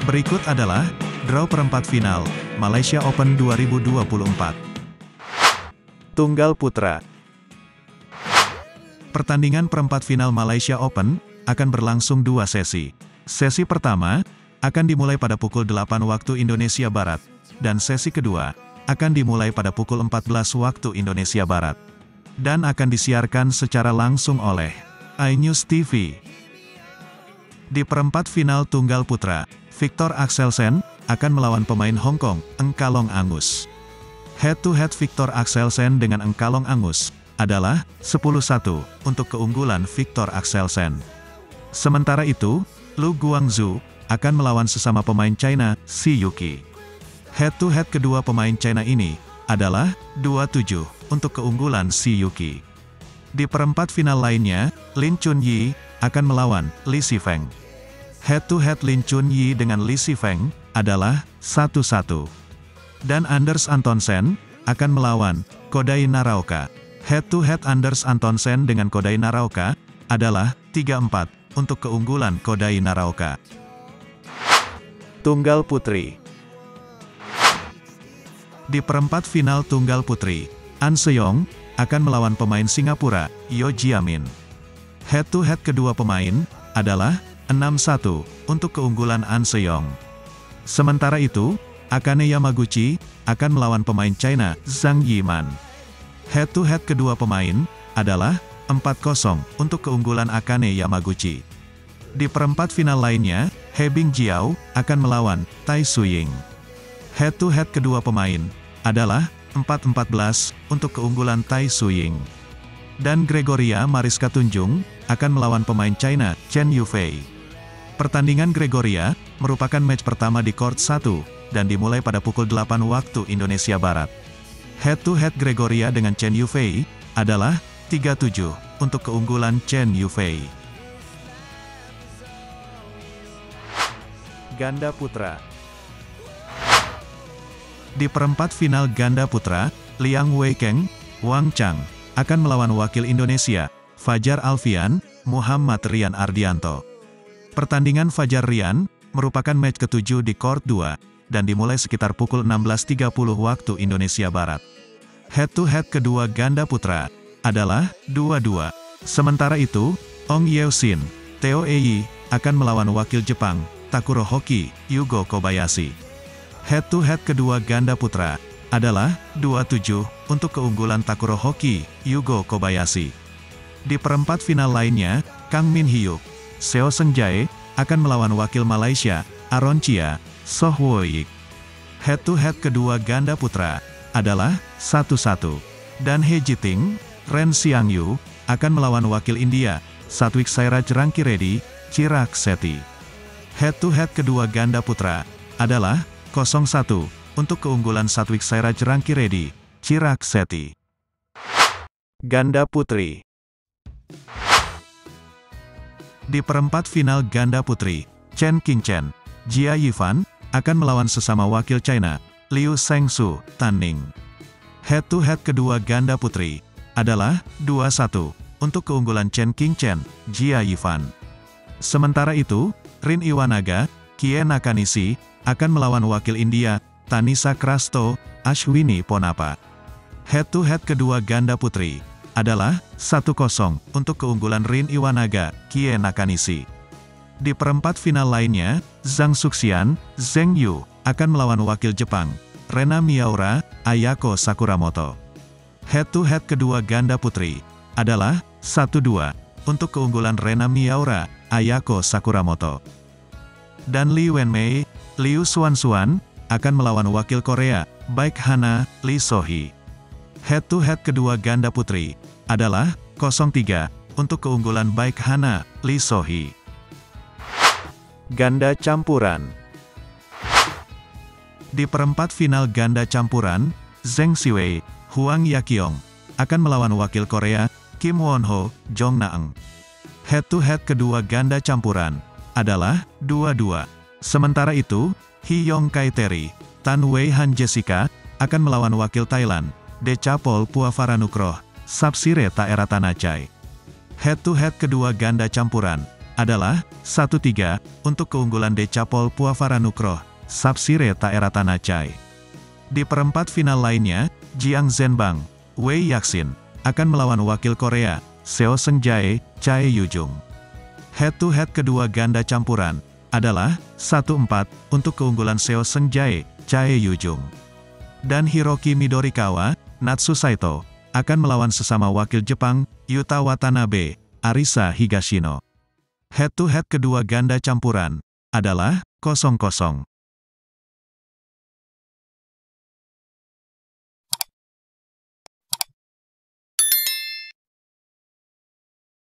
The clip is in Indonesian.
Berikut adalah draw perempat final Malaysia Open 2024. Tunggal putra. Pertandingan perempat final Malaysia Open akan berlangsung 2 sesi. Sesi pertama akan dimulai pada pukul 8 waktu Indonesia Barat, dan sesi kedua akan dimulai pada pukul 14 waktu Indonesia Barat, dan akan disiarkan secara langsung oleh iNews TV. Di perempat final tunggal putra, Victor Axelsen akan melawan pemain Hong Kong, Engkalong Angus. Head-to-head Victor Axelsen dengan Engkalong Angus adalah 10-1 untuk keunggulan Victor Axelsen. Sementara itu, Lu Guangzhou akan melawan sesama pemain China, Shi Yuqi. Head-to-head kedua pemain China ini adalah 2-7 untuk keunggulan Shi Yuqi. Di perempat final lainnya, Lin Chunyi akan melawan Li Shifeng. Head-to-head Lin Chunyi dengan Li Shifeng adalah 1-1. Dan Anders Antonsen akan melawan Kodai Naraoka. Head-to-head Anders Antonsen dengan Kodai Naraoka adalah 3-4 untuk keunggulan Kodai Naraoka. Tunggal putri. Di perempat final tunggal putri, An Seong akan melawan pemain Singapura, Yeo Jia Min. Head-to-head kedua pemain adalah 6-1 untuk keunggulan An Seong. Sementara itu, Akane Yamaguchi akan melawan pemain China, Zhang Yiman. Head-to-head kedua pemain adalah 4-0 untuk keunggulan Akane Yamaguchi. Di perempat final lainnya, He Bingjiao akan melawan Tai Suying. Head-to-head kedua pemain adalah 4-14 untuk keunggulan Tai Suying. Dan Gregoria Mariska Tunjung akan melawan pemain China, Chen Yufei. Pertandingan Gregoria merupakan match pertama di court 1 dan dimulai pada pukul 8 waktu Indonesia Barat. Head-to-head Gregoria dengan Chen Yufei adalah 3-7 untuk keunggulan Chen Yufei. Ganda putra. Di perempat final ganda putra, Liang Weikeng, Wang Chang akan melawan wakil Indonesia, Fajar Alfian, Muhammad Rian Ardianto. Pertandingan Fajar Rian merupakan match ke-7 di court 2 dan dimulai sekitar pukul 16.30 waktu Indonesia Barat. Head-to-head kedua ganda putra adalah 2-2. Sementara itu, Ong Yeosin, Teo Ei akan melawan wakil Jepang, Takuro Hoki, Yugo Kobayashi. Head-to-head kedua ganda putra adalah 2-7 untuk keunggulan Takuro Hoki, Yugo Kobayashi. Di perempat final lainnya, Kang Min Hyuk, Seo Seung Jae akan melawan wakil Malaysia, Aaron Chia, Soh Woik. Head-to-head kedua ganda putra adalah 1-1. Dan He Jiting, Ren Xiangyu akan melawan wakil India, Satwik Sairaj Rankireddy, Chirag Shetty. Head-to-head kedua ganda putra adalah 0-1 untuk keunggulan Satwik Sairaj Rankireddy, Chirag Shetty. Ganda putri. Di perempat final ganda putri, Chen Qingchen, Jia Yifan akan melawan sesama wakil China, Liu Shengsu, Tan Ning. Head-to-head kedua ganda putri adalah 2-1 untuk keunggulan Chen Qingchen, Jia Yifan. Sementara itu, Rin Iwanaga, Kie Nakanishi akan melawan wakil India, Tanisha Krasto, Ashwini Ponappa. Head-to-head kedua ganda putri adalah 1-0 untuk keunggulan Rin Iwanaga, Kie Nakanishi. Di perempat final lainnya, Zhang Xuxian, Zheng Yu akan melawan wakil Jepang, Rena Miyaura, Ayako Sakuramoto. Head-to-head kedua ganda putri adalah 1-2 untuk keunggulan Rena Miyaura, Ayako Sakuramoto. Dan Li Wenmei, Liu Xuanxuan akan melawan wakil Korea, Baek Hana, Lee So-hee. Head-to-head kedua ganda putri adalah 0-3 untuk keunggulan Baek Hana, Lee So-hee. Ganda campuran. Di perempat final ganda campuran, Zheng Siwei, Huang Yaqiong akan melawan wakil Korea, Kim Won-ho, Jong Na-eung. Head-to-head kedua ganda campuran adalah 2-2. Sementara itu, Hee-yong Kai-terry, Tan Wei-han Jessica akan melawan wakil Thailand, Decapol Puavaranukroh, Sapsire Taeratanachai. Head-to-head kedua ganda campuran adalah 1-3 untuk keunggulan Decapol Puavara Nukroh, Sapsire Taeratanachai. Di perempat final lainnya, Jiang Zhenbang, Wei Yaxin, akan melawan wakil Korea, Seo Seung-jae, Chae Yu-jung. Head-to-head kedua ganda campuran adalah 1-4 untuk keunggulan Seo Seung-jae, Chae Yu-jung. Dan Hiroki Midorikawa, Natsu Saito, akan melawan sesama wakil Jepang, Yuta Watanabe, Arisa Higashino. Head-to-head kedua ganda campuran adalah 0-0.